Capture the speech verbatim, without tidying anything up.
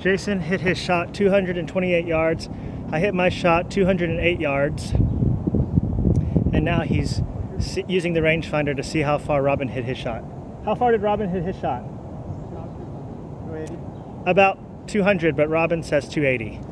Jason hit his shot two hundred twenty-eight yards. I hit my shot two hundred eight yards. And now he's using the rangefinder to see how far Robin hit his shot. How far did Robin hit his shot? two eighty. About two hundred, but Robin says two eighty.